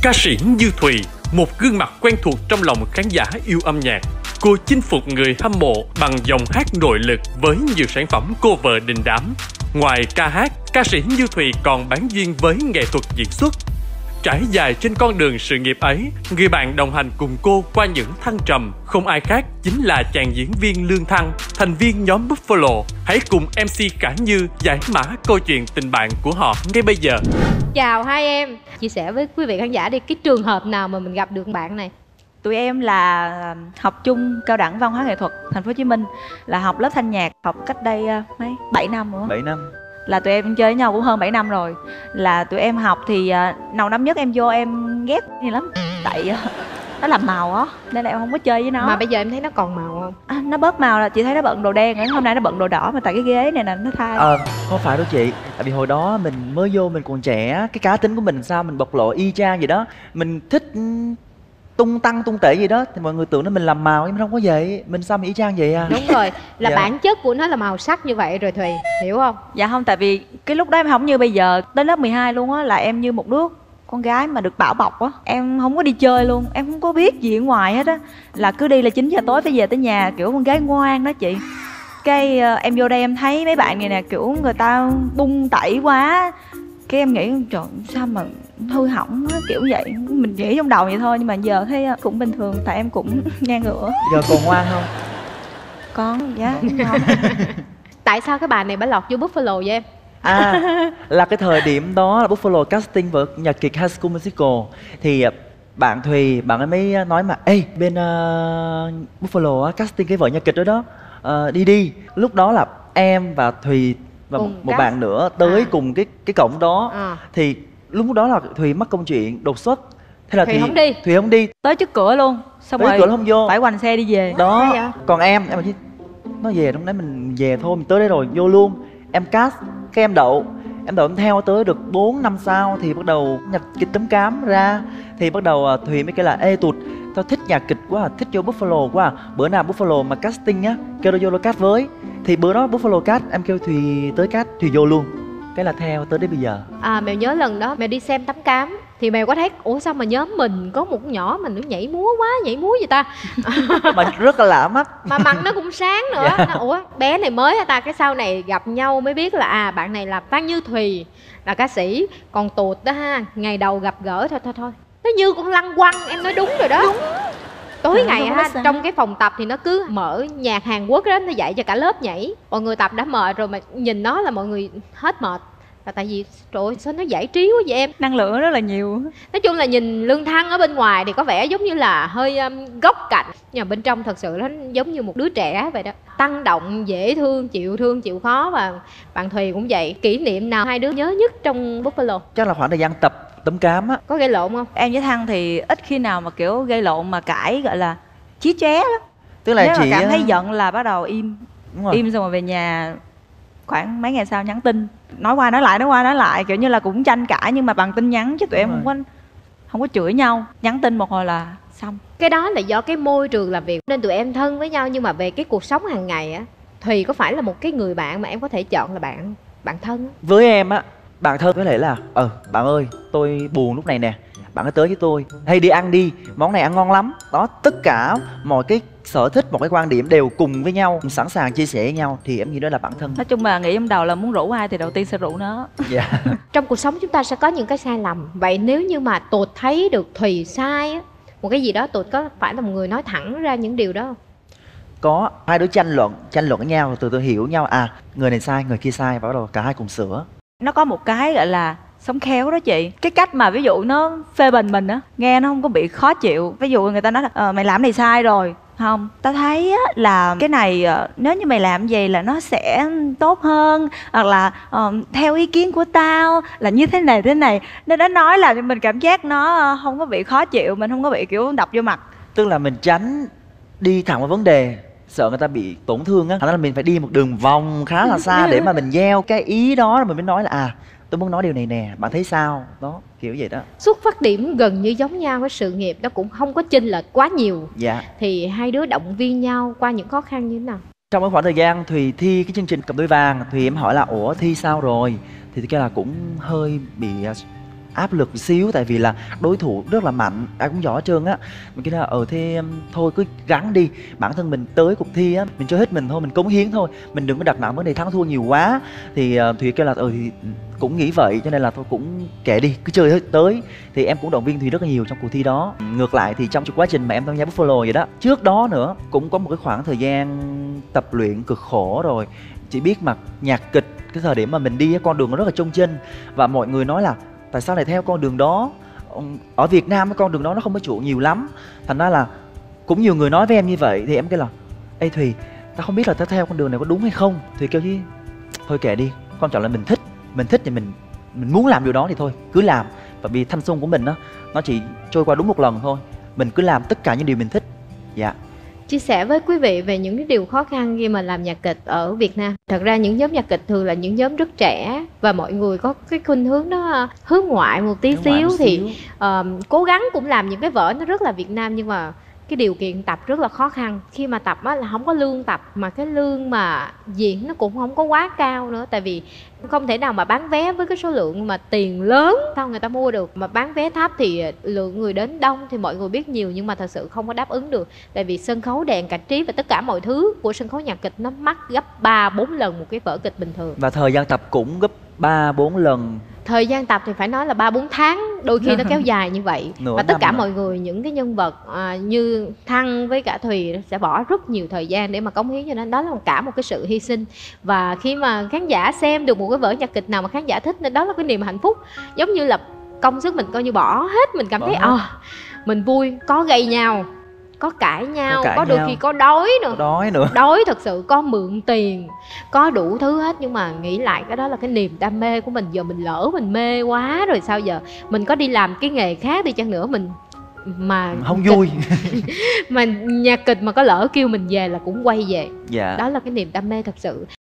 Ca sĩ Như Thùy, một gương mặt quen thuộc trong lòng khán giả yêu âm nhạc. Cô chinh phục người hâm mộ bằng dòng hát nội lực với nhiều sản phẩm cover đình đám. Ngoài ca hát, ca sĩ Như Thùy còn bán duyên với nghệ thuật diễn xuất. Trải dài trên con đường sự nghiệp ấy, người bạn đồng hành cùng cô qua những thăng trầm không ai khác chính là chàng diễn viên Lương Thăng, thành viên nhóm Buffalo. Hãy cùng MC Cả Như giải mã câu chuyện tình bạn của họ ngay bây giờ. Chào hai em, chia sẻ với quý vị khán giả đi cái trường hợp nào mà mình gặp được bạn này. Tụi em là học chung cao đẳng văn hóa nghệ thuật thành phố Hồ Chí Minh, là học lớp thanh nhạc, học cách đây 7 năm nữa. 7 năm. Là tụi em chơi với nhau cũng hơn 7 năm rồi. Là tụi em học thì đầu năm nhất em vô em ghét gì lắm. Tại nó làm màu á, nên là em không có chơi với nó. Mà bây giờ em thấy nó còn màu không? Nó bớt màu, là chị thấy nó bận đồ đen, hôm nay nó bận đồ đỏ, mà tại cái ghế này là nó thay. Không phải đâu chị. Tại vì hồi đó mình mới vô, mình còn trẻ, cái cá tính của mình sao mình bộc lộ y chang vậy đó. Mình thích tung tăng tung tể gì đó thì mọi người tưởng là mình làm màu, nhưng mà không có vậy. Mình sao mình y chang vậy à? Đúng rồi, là dạ. Bản chất của nó là màu sắc như vậy rồi Thùy, hiểu không? Dạ không, tại vì cái lúc đó em không như bây giờ. Đến lớp 12 luôn á, là em như một đứa con gái mà được bảo bọc á. Em không có đi chơi luôn, em không có biết gì ở ngoài hết á. Là cứ đi là 9 giờ tối phải về tới nhà, kiểu con gái ngoan đó chị. Cái em vô đây em thấy mấy bạn này nè, kiểu người ta bung tẩy quá. Cái em nghĩ trời sao mà hư hỏng á, kiểu vậy. Mình nghĩ trong đầu vậy thôi, nhưng mà giờ thấy cũng bình thường, tại em cũng ngang ngửa. Giờ còn ngoan không? Con, dạ không. Tại sao cái bà này bà lọt vô Buffalo vậy em? Là cái thời điểm đó là Buffalo casting vở nhạc kịch High School Musical. Thì bạn Thùy, bạn ấy mới nói mà ê, bên Buffalo casting cái vở nhạc kịch đó đó, đi. Lúc đó là em và Thùy và một bạn nữa tới cùng cái cổng đó. Thì lúc đó là Thùy mắc công chuyện đột xuất, thế là Thùy không đi tới trước cửa luôn, xong rồi cửa không vô, phải hoành xe đi về đó. Còn em mà nó về lúc đấy mình về thôi, mình tới đây rồi vô luôn. Em cast, cái em đậu em theo tới được 4 năm sau thì bắt đầu nhạc kịch Tấm Cám ra. Thì bắt đầu Thùy mới kêu là ê Tụt, tao thích nhạc kịch quá, thích vô Buffalo quá. Bữa nào Buffalo mà casting á, kêu tao vô cast với. Thì bữa đó Buffalo cast, em kêu Thùy tới cast, Thùy vô luôn. Cái là theo tới đến bây giờ. Mèo nhớ lần đó mèo đi xem Tấm Cám thì mèo có thấy ủa sao mà nhóm mình có một con nhỏ mà nó nhảy múa quá, nhảy múa vậy ta? Mà rất là lạ mắt, mà mặt nó cũng sáng nữa. Nó, ủa bé này mới hả ta? Cái sau này gặp nhau mới biết là bạn này là Phan Như Thùy, là ca sĩ. Còn Tụt đó ha, ngày đầu gặp gỡ thôi nó như con lăng quăng. Em nói đúng rồi đó. Đúng. Tối ngày ha, trong cái phòng tập thì nó cứ mở nhạc Hàn Quốc đó, nó dạy cho cả lớp nhảy. Mọi người tập đã mệt rồi mà nhìn nó là mọi người hết mệt. Là tại vì trời ơi sao nó giải trí quá vậy em. Năng lượng rất là nhiều. Nói chung là nhìn Lương Thăng ở bên ngoài thì có vẻ giống như là hơi góc cạnh, nhưng mà bên trong thật sự nó giống như một đứa trẻ vậy đó. Tăng động, dễ thương, chịu khó. Và bạn Thùy cũng vậy. Kỷ niệm nào hai đứa nhớ nhất trong Buffalo? chắc là khoảng thời gian tập Tấm Cám á. Có gây lộn không? Em với Thăng thì ít khi nào mà kiểu gây lộn mà cãi, gọi là chí chóe lắm. Tức là nếu chị mà cảm thấy giận là bắt đầu im. Đúng rồi. Im xong rồi về nhà khoảng mấy ngày sau nhắn tin, nói qua nói lại, kiểu như là cũng tranh cãi nhưng mà bằng tin nhắn, chứ tụi em không có chửi nhau. Nhắn tin một hồi là xong. Cái đó là do cái môi trường làm việc nên tụi em thân với nhau, nhưng mà về cái cuộc sống hàng ngày á, Thùy có phải là một cái người bạn mà em có thể chọn là bạn thân á? Với em á, bạn thân có thể là bạn ơi tôi buồn lúc này nè, bạn cứ tới với tôi, hay đi ăn đi, món này ăn ngon lắm đó. Tất cả mọi cái sở thích, một cái quan điểm đều cùng với nhau, sẵn sàng chia sẻ với nhau, thì em nghĩ đó là bản thân. Nói chung là nghĩ trong đầu là muốn rủ ai thì đầu tiên sẽ rủ nó. Trong cuộc sống chúng ta sẽ có những cái sai lầm. Vậy nếu như mà Tụt thấy được Thùy sai á, một cái gì đó, Tụt có phải là một người nói thẳng ra những điều đó không? Có, hai đứa tranh luận với nhau, từ từ hiểu nhau, người này sai, người kia sai, và bắt đầu cả hai cùng sửa. Nó có một cái gọi là sống khéo đó chị. Cái cách mà ví dụ nó phê bình mình á, nghe nó không có bị khó chịu. Ví dụ người ta nói là mày làm này sai rồi. Không, tao thấy á, là cái này nếu như mày làm vậy là nó sẽ tốt hơn, hoặc là theo ý kiến của tao là như thế này. Nên nó nói là mình cảm giác nó không có bị khó chịu, mình không có bị kiểu đập vô mặt. Tức là mình tránh đi thẳng vào vấn đề, sợ người ta bị tổn thương á, thành ra là mình phải đi một đường vòng khá là xa để mà mình gieo cái ý đó, rồi mình mới nói là tôi muốn nói điều này nè, bạn thấy sao? Đó, kiểu vậy đó. Xuất phát điểm gần như giống nhau, cái sự nghiệp nó cũng không có chênh lệch quá nhiều. Dạ. Thì hai đứa động viên nhau qua những khó khăn như thế nào? Trong cái khoảng thời gian Thùy thi cái chương trình Cặp Đôi Vàng, Thùy em hỏi là ủa thi sao rồi? Thì kêu là cũng hơi bị áp lực một xíu, tại vì là đối thủ rất là mạnh, ai cũng giỏi hết trơn á. Mình kêu là thế thôi cứ gắng đi, bản thân mình tới cuộc thi á mình chơi hết mình thôi, mình cống hiến thôi, mình đừng có đặt nặng vấn đề thắng thua nhiều quá. Thì Thùy kêu là thì cũng nghĩ vậy, cho nên là thôi cũng kệ đi, cứ chơi hết tới. Thì em cũng động viên Thùy rất là nhiều trong cuộc thi đó. Ngược lại thì trong quá trình mà em tham gia Buffalo vậy đó, trước đó nữa cũng có một cái khoảng thời gian tập luyện cực khổ rồi. Chỉ biết mà nhạc kịch, cái thời điểm mà mình đi con đường nó rất là chông chênh, và mọi người nói là tại sao lại theo con đường đó, ở Việt Nam cái con đường đó nó không có chuộng nhiều lắm. Thành ra là cũng nhiều người nói với em như vậy. Thì em kêu là ê Thùy, tao không biết là tao theo con đường này có đúng hay không. Thùy kêu chứ thôi kệ đi, quan trọng là mình thích thì mình muốn làm điều đó thì thôi cứ làm. Và vì thanh xuân của mình đó, nó chỉ trôi qua đúng một lần thôi, mình cứ làm tất cả những điều mình thích. Dạ. Chia sẻ với quý vị về những cái điều khó khăn khi mà làm nhạc kịch ở Việt Nam. Thật ra những nhóm nhạc kịch thường là những nhóm rất trẻ và mọi người có cái khuynh hướng nó hướng ngoại một tí xíu. Thì cố gắng cũng làm những cái vở nó rất là Việt Nam, nhưng mà cái điều kiện tập rất là khó khăn. Khi mà tập á là không có lương tập, mà cái lương mà diễn nó cũng không có quá cao nữa. Tại vì không thể nào mà bán vé với cái số lượng mà tiền lớn sao người ta mua được. Mà bán vé thấp thì lượng người đến đông thì mọi người biết nhiều, nhưng mà thật sự không có đáp ứng được. Tại vì sân khấu, đèn, cảnh trí và tất cả mọi thứ của sân khấu nhạc kịch nó mắc gấp 3-4 lần một cái vở kịch bình thường. Và thời gian tập cũng gấp 3-4 lần. Thời gian tập thì phải nói là 3-4 tháng, đôi khi nó kéo dài như vậy. Và tất cả mọi người, những cái nhân vật như Thăng với cả Thùy sẽ bỏ rất nhiều thời gian để mà cống hiến cho nên đó là cả một cái sự hy sinh. Và khi mà khán giả xem được một cái vở nhạc kịch nào mà khán giả thích, nên đó là cái niềm hạnh phúc. Giống như là công sức mình coi như bỏ hết, mình cảm thấy mình vui, có gây nhau, có cãi nhau, có đôi khi có đói nữa. Đói thật sự, có mượn tiền, có đủ thứ hết. Nhưng mà nghĩ lại cái đó là cái niềm đam mê của mình. Giờ mình lỡ mình mê quá rồi sao giờ. Mình có đi làm cái nghề khác đi chăng nữa, mình mà không vui mà nhạc kịch mà có lỡ kêu mình về là cũng quay về. Dạ. Đó là cái niềm đam mê thật sự.